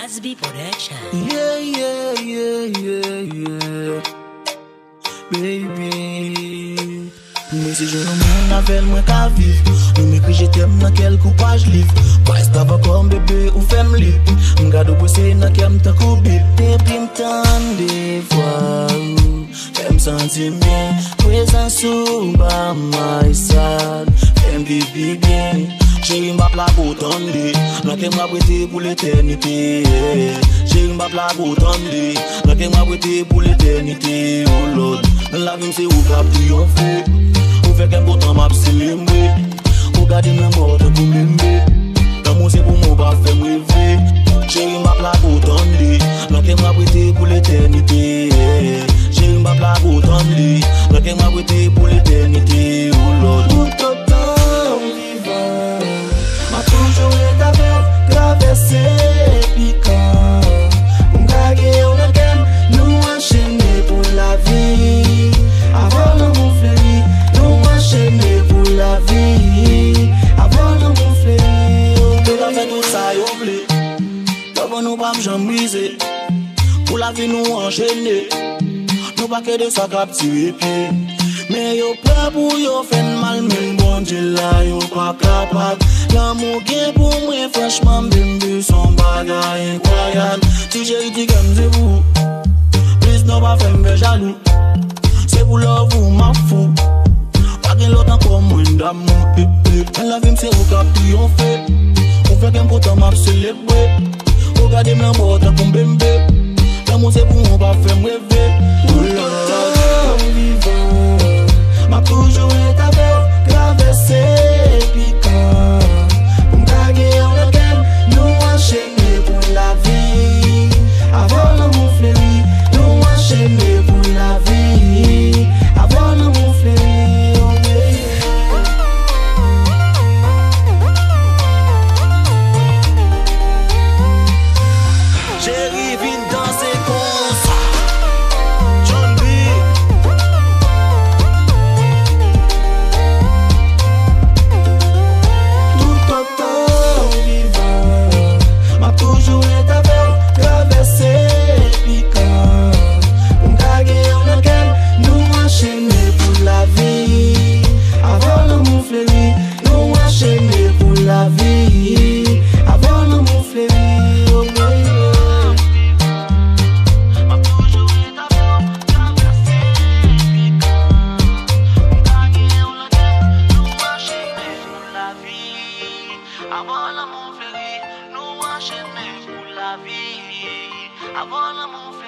Asby Production. Yeah, yeah, yeah, yeah, yeah. Baby, moi si je mon avec moi qu'à vivre. Nous m'écris je t'aime dans quel coupage livre. Pas estava comme bébé ou femme libre. M'gado pousser dans quel ta coupe. T'es pintant des fois. Femme sentir bien. Présent sous bas my side. Femme vivre bien. Chérie m'a plat pour tendre. N'a qu'elle m'a prêté pour l'éternité. Chérie m'a plat pour tendre. N'a qu'elle m'a prêté pour l'éternité. Oh Lord, la vie c'est où qu'a triompher. Ou fait qu'un beau temps m'a célébré. Ou garder ma mort pour m'aimer. L'amour c'est pour moi pas faire rêver. Chérie m'a plat pour tendre. N'a qu'elle m'a prêté pour l'éternité. Chérie m'a plat pour tendre. N'a qu'elle m'a prêté pour l'éternité. Oh Lord, tout autant vivant. M'a toujours été avec traversé piquant. Pour m'gagner on again, nous enchaîner pour la vie. Avant l'amour fleuri, nous enchaîner pour la vie. Avant l'amour fleuri, nous avons fait tout ça et oublié. D'abord nous pas jamais briser. Pour la vie nous enchaîner. Nous pas que de ça capturer pied. Mais yo peur pour yo fait mal, même bon Dieu là yo pas capable. L'amour qui pour moi franchement bébé son bagage incroyable. Si j'ai dit comme c'est vous, please non pas faire me jaloux. C'est pour love vous m'en fous. Pas que l'autre encore moins d'amour. La vie c'est au cap triompher. On fait qu'un pote m'a célébrer. Regardez ma boîte comme bébé. L'amour c'est pour moi pas faire me rêver. M'a toujours été avec traversé piquant. Pour m'gagner en again, nous enchaîner pour la vie. Avant l'amour fleuri, nous enchaîner pour la vie. Avant l'amour fleuri, oh baby. Chérie, viens danser comme ça. John B. Toujours été avec traversé piquant. Pour m'gagner en again, nous enchaîner pour la vie. Avant l'amour fleuri, nous enchaîner pour la vie. Avant l'amour fleuri, oh baby. M'a toujours été avec traversé piquant. Pour m'gagner en again, nous enchaîner pour la vie. Avant l'amour fleuri, nous enchaîner pour la vie. Avant l'amour